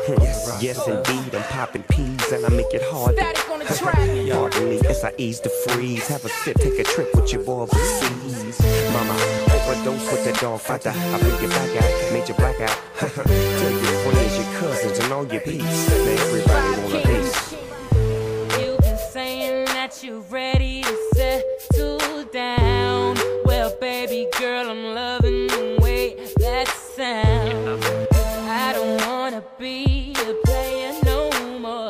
Yes, indeed, I'm popping peas and I make it hard. Pardon me as I ease the freeze. Have a sip, take a trip with your boy overseas. Mama, overdose with the dog fighter. I bring you back out, made you black out. Tell your friends, your cousins, and all your peeps. Now everybody want a piece. You've been saying that you're ready to settle down. Well, baby girl, I'm loving the way that sounds. I don't wanna be a player no more.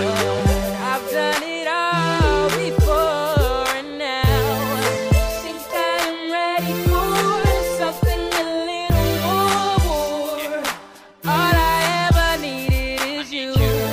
I've done it all before, and now think I'm ready for something a little more. All I ever needed is you.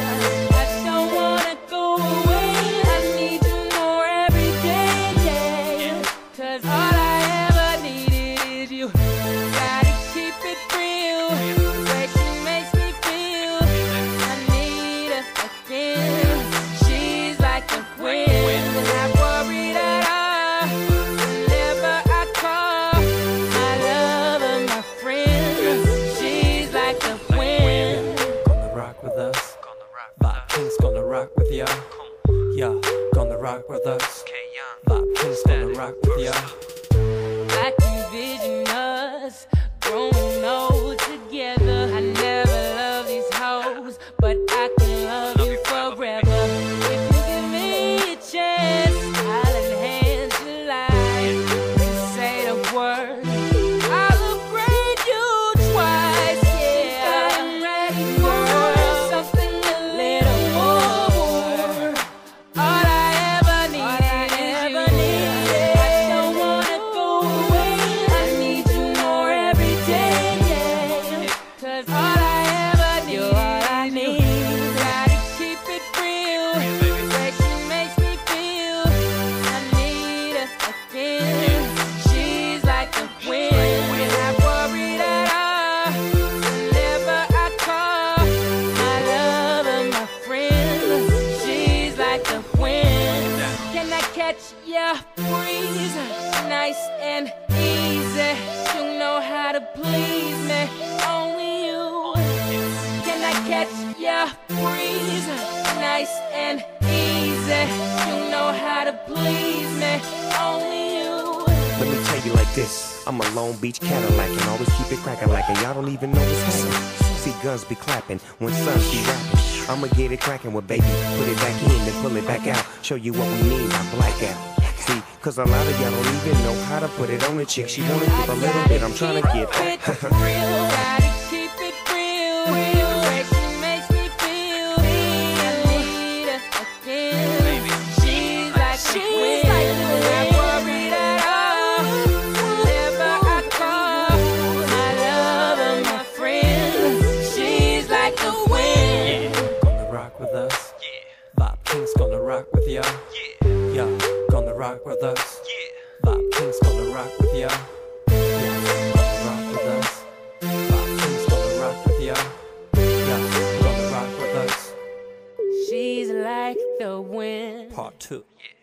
I don't wanna go away. I need you more every day, yeah. 'Cause all I ever needed is you. Gotta keep it real. The way she makes me feel, I need her again. She's like a queen. Not worried at all. Whenever I call, I love her, my friend. She's like a wind. Gonna rock with us. Vibe King's gonna rock with ya. Yeah, gonna rock with us. Vibe King's gonna rock with ya. I can vision us growing old together. I never love these hoes, but I can love you forever. If you give me a chance, I'll enhance your life. You say the word, I'll upgrade you twice. Yeah, I'm ready for something a little more. All I ever needed is you. I don't wanna go away. I need you more every day, yeah. 'Cause all I ever need is you. Gotta keep it real. The way she makes me feel, I need her again. She's like a wind. Not worried at all. Whenever I call, I love her, my friend. She's like a wind. Can I catch your breeze? Nice and easy. You know how to please me. Only you. Can I catch your breeze? Nice and easy. You know how to please me. Only you. Let me tell you like this, I'm a Long Beach Cadillac and always keep it cracking like, and y'all don't even know what's happening. See guns be clapping when sons be rapping. I'ma get it cracking with baby, put it back in and pull it back out. Show you what we need, I black out. See, 'cause a lot of y'all don't even know how to put it on a chick. She wanna give a little bit, I'm trying to get Gotta keep it real. The way she makes me feel, I need her again. She's like a wind. Not worried at all. Whenever I call, I love her, my friend. She's like a wind. Gonna rock with us. Vibe King's gonna rock with ya. Yeah, gonna rock with us. Vibe King's gonna rock with ya. Yeah, gonna rock with us. Vibe King's gonna rock with ya. Yeah, gonna rock with us. She's like the wind. Part 2.